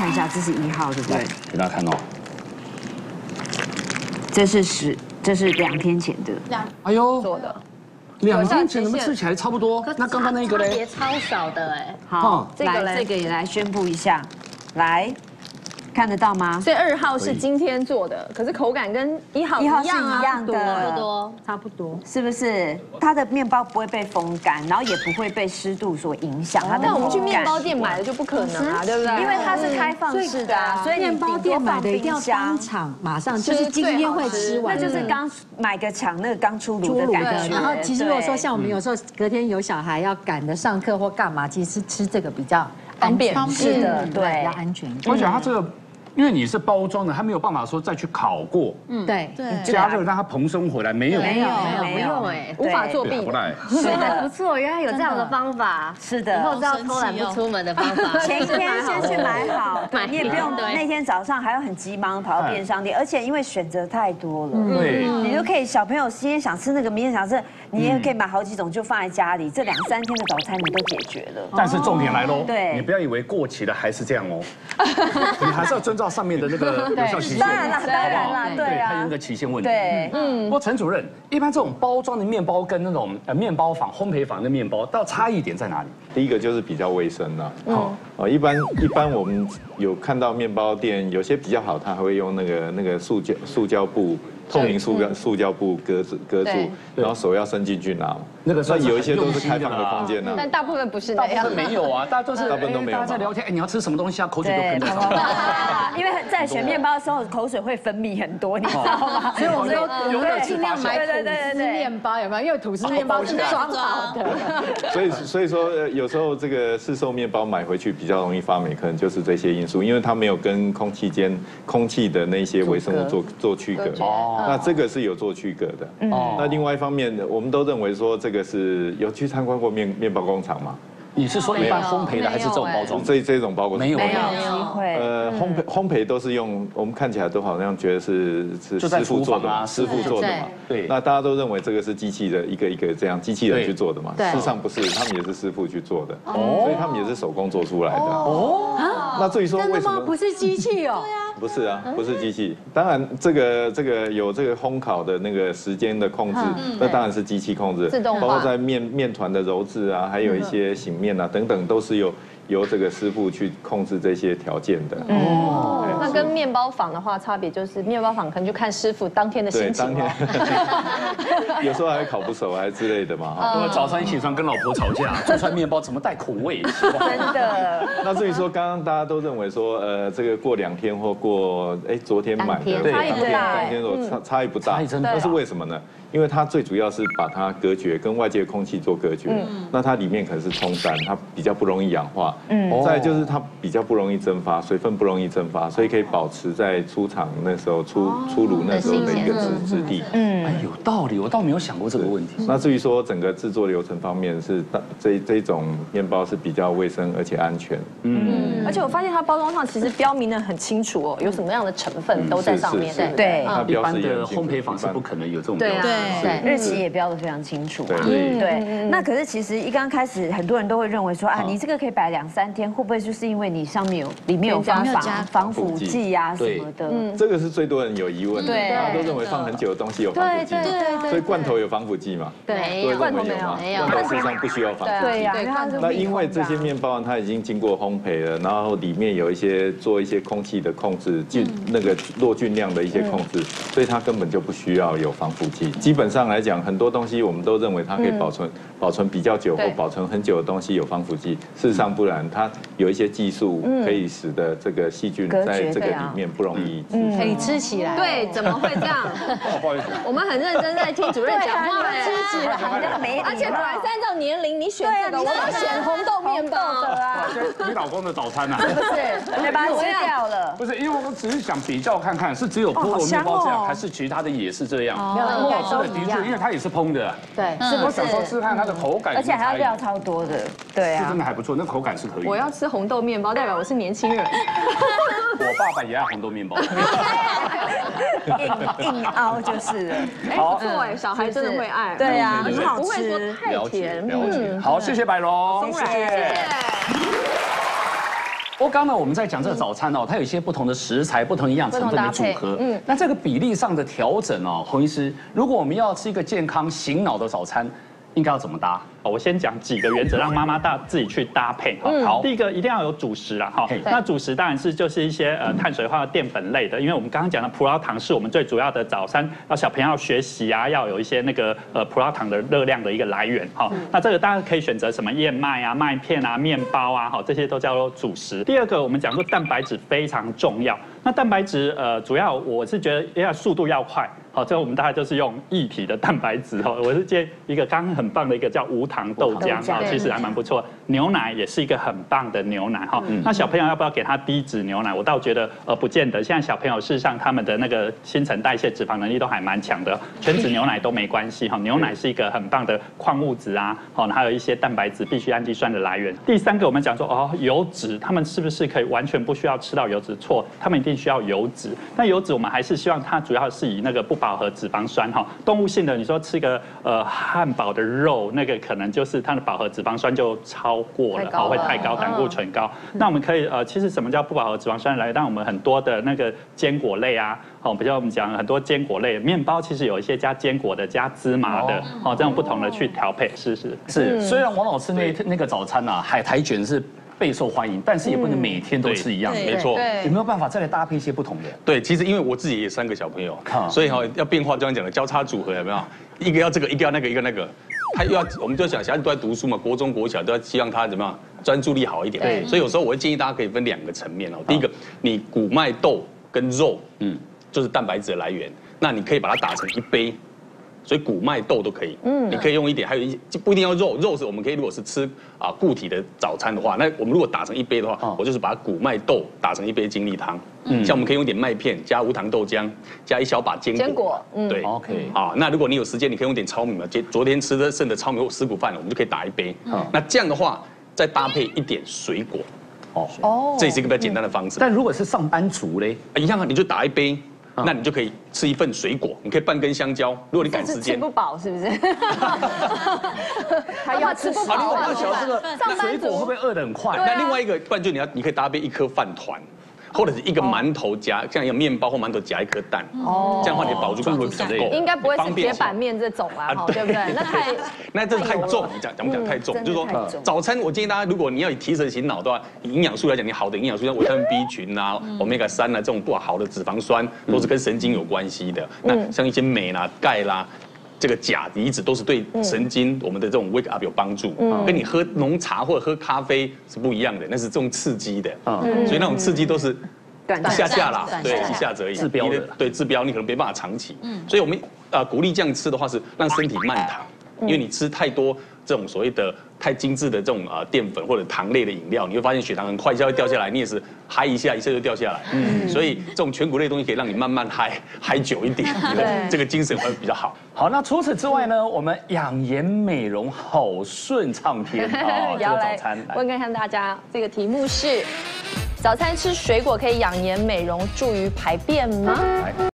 看一下，这是1号，对不对？ 给大家看哦。 这是2天前的。 哎呦， 做的。 2天前怎么吃起来差不多？那刚刚那个嘞？ 差别超少的哎。 好，这个也来宣布一下，来。 看得到吗？ 所以2号是今天做的，可是口感跟1号是一样的， 差不多， 是不是？它的面包不会被风干，然后也不会被湿度所影响它的口感。 但我们去面包店买的就不可能啊，对不对？ 因为它是开放式的啊，所以面包店买的一定要当场马上，就是今天会吃完， 那就是刚买个抢那个刚出炉的感觉。 然后其实如果说像我们有时候隔天有小孩要赶着上课或干嘛，其实吃这个比较方便， 是的，对， 比较安全。 而且它这个。 因为你是包装的，它没有办法说再去烤过， 对， 加热让它蓬松回来，没有哎， 无法作弊。 是的，不错，原来有这样的方法， 是的， 以后知道偷懒不出门的方法。 前一天先去买好，你也不用那天早上还要很急忙跑到便利商店，而且因为选择太多了， 对， 你就可以小朋友今天想吃那个，明天想吃，你也可以买好几种就放在家里，这2、3天的早餐你都解决了。 但是重点来喽， 对， 你不要以为过期了还是这样哦，你还是要遵照上面的那个有效期限， 当然啦，对啊， 它有那个期限问题。 对， 不过陈主任，一般这种包装的面包跟那种面包坊、烘焙坊的面包，到差异点在哪里？ 第一个就是比较卫生啦。一般我们有看到面包店有些比较好，它还会用那个塑胶布。 透明塑胶布隔住，然后手要伸进去拿。那有一些都是开放的空间呢， 但大部分不是那样。 没有啊，大家都是大部分都没有。大家在聊天，哎，你要吃什么东西啊？口水都喷在上面。 因为在选面包的时候，口水会分泌很多，你知道吗？ 所以我们都尽量买吐司面包，有没有？因为吐司面包是装好的。 所以说有时候这个市售面包买回去比较容易发霉，可能就是这些因素，因为它没有跟空气的那些微生物做区隔。那这个是有做区隔的。那另外一方面，我们都认为说这个是有去参观过面包工厂吗？ 你是说一般烘焙的还是这种包装？ 这种包裹没有机会。 烘焙都是用我们看起来都好像觉得是师傅做的嘛，师傅做的嘛。对。那大家都认为这个是机器的一个这样机器人去做的嘛？事实上不是，他们也是师傅去做的。所以他们也是手工做出来的。那至于说为什么不是机器哦？ 不是啊，不是机器。当然，这个有这个烘烤的那个时间的控制，那当然是机器控制， 自动化， 包括在面团的揉制啊，还有一些醒面啊等等，都是由这个师傅去控制这些条件的。 那跟面包坊的话，差别就是面包坊可能就看师傅当天的心情。对，当天。有时候还会烤不熟，还之类的嘛。 我早上一起床跟老婆吵架，做出来面包怎么带口味？ 真的。 那至于说刚刚大家都认为说，这个过2天或过昨天买的， 对，差异不大， 当天差异不大，那是为什么呢？因为它最主要是把它隔绝，跟外界空气做隔绝。那它里面可能是冲干，它比较不容易氧化。再来就是它比较不容易蒸发，水分不容易蒸发，所以可以保持在出厂那时候出炉那时候的一个质地。 哎，有道理，我倒没有想过这个问题。 那至于说整个制作流程方面，是这种面包是比较卫生而且安全。 而且我发现它包装上其实标明的很清楚哦，有什么样的成分都在上面。 对， 一般的烘焙坊是不可能有这种标识。 对，日期也标得非常清楚。对，那可是其实一刚开始很多人都会认为说啊，你这个可以摆2、3天，会不会就是因为你上面里面有防腐剂啊什么的？ 这个是最多人有疑问的，大家都认为放很久的东西有防腐剂，所以罐头有防腐剂嘛？ 对， 罐头没有，罐头实际上不需要防腐剂。 对呀， 那因为这些面包它已经经过烘焙了，然后里面有做一些空气的控制，那个落菌量的一些控制，所以它根本就不需要有防腐剂。基本上来讲，很多东西我们都认为它可以保存比较久或保存很久的东西有防腐剂，事实上不然，它有一些技术可以使得这个细菌在这个里面不容易可以吃起来。 对，怎么会这样？ 不好意思， 我们很认真在听主任讲话哎， 吃起来而且本来是按照年龄，你选这个，我要选红豆面包啊。 你老公的早餐啊？ 不是，把它吃掉了。 不是，因为我们只是想比较看看，是只有菠萝面包这样，还是其他的也是这样？ 应该都的确，因为它也是烹的。 对， 我想说吃看它的口感， 而且还要料超多的。对啊， 真的还不错，那口感是可以。 我要吃红豆面包，代表我是年轻人。 我爸爸也爱红豆面包。 硬凹就是了。 好，不错哎，小孩真的会爱。 对啊，很好吃， 不会说太甜。 了解。好，谢谢百荣， 谢谢。 不过刚刚我们在讲这个早餐哦，它有一些不同的食材、不同营养成分的组合。那这个比例上的调整哦，洪医师，如果我们要吃一个健康醒脑的早餐，应该要怎么搭？ 我先讲几个原则，让妈妈自己去搭配。好，第一个一定要有主食啦，哈。那主食当然就是一些碳水化合物淀粉类的，因为我们刚刚讲的葡萄糖是我们最主要的早餐，要小朋友要学习啊，要有一些那个葡萄糖的热量的一个来源。好，那这个大家可以选择什么燕麦啊、麦片啊、面包啊，好，这些都叫做主食。第二个我们讲过蛋白质非常重要，那蛋白质主要我是觉得要速度要快。好，这我们大概就是用液体的蛋白质哈，我是建议一个刚刚很棒的一个叫无糖豆浆哈，其实还蛮不错。牛奶也是一个很棒的牛奶哈。那小朋友要不要给他低脂牛奶？我倒觉得不见得。现在小朋友事实上他们的那个新陈代谢脂肪能力都还蛮强的，全脂牛奶都没关系哈。牛奶是一个很棒的矿物质啊，好，还有一些蛋白质、必需氨基酸的来源。第三个我们讲说油脂，他们是不是可以完全不需要吃到油脂？错，他们一定需要油脂。但油脂我们还是希望它主要是以那个不饱和脂肪酸哈，动物性的你说吃个汉堡的肉，那个可能就是它的饱和脂肪酸就超过了，会太高，胆固醇高。那我们可以其实什么叫不饱和脂肪酸来？让我们很多的那个坚果类啊，比如我们讲很多坚果类，面包其实有一些加坚果的、加芝麻的，这样不同的去调配，是。 虽然王老师那个早餐啊，海苔卷是备受欢迎，但是也不能每天都吃一样， 没错。 有没有办法再来搭配一些不同的？ 对，其实因为我自己也3个小朋友，所以要变化，就像讲的交叉组合有没有？一个要这个，一个要那个，一个那个。他又要，我们就想小孩子都在读书嘛，国中、国小都要希望他怎么样专注力好一点。对，所以有时候我会建议大家可以分2个层面哦。第一个，你谷麦豆跟肉，就是蛋白质的来源，那你可以把它打成一杯。所以谷麦豆都可以，你可以用一点，还有不一定要肉，肉是我们可以如果是吃固体的早餐的话，那我们如果打成一杯的话，我就是把谷麦豆打成一杯精力汤，像我们可以用一点麦片加无糖豆浆，加一小把坚果，对 ，OK， 那如果你有时间，你可以用点糙米嘛，昨天吃的剩的糙米或尸骨饭，我们就可以打一杯，那这样的话再搭配一点水果，这也是一个比较简单的方式。 但如果是上班族嘞， 一样你就打一杯。那你就可以吃一份水果，你可以半根香蕉。如果你赶时间， 吃不饱是不是？他要吃不饱。 那小这个水果会不会饿得很快？ 那另外一个，不然就你可以搭配一颗饭团。或者是一个馒头夹，像一个面包或馒头夹一颗蛋，这样的话你的饱足感会比较够。 应该不会是铁板面这种啦，对不对？ 那这太重，讲不讲太重？就是说早餐，我建议大家，如果你要以提神醒脑的话，营养素来讲，你好的营养素像维他命 B 群啊、Omega 3啊这种不好的脂肪酸，都是跟神经有关系的。那像一些镁啦、钙啦。这个钾离子都是对神经我们的这种 wake up 有帮助，跟你喝浓茶或者喝咖啡是不一样的，那是这种刺激的，所以那种刺激都是一下啦，对，一下子而已， 治标的， 对，治标你可能没办法长期，所以我们鼓励这样吃的话是让身体慢糖，因为你吃太多这种所谓的太精致的这种淀粉或者糖类的饮料，你会发现血糖很快就会掉下来，你也是嗨一下就掉下来。所以这种全谷类的东西可以让你慢慢嗨久一点，你的这个精神会比较好。 好，那除此之外呢，我们养颜美容好顺畅篇啊，这个早餐。 问看大家，这个题目是：早餐吃水果可以养颜美容，助于排便吗？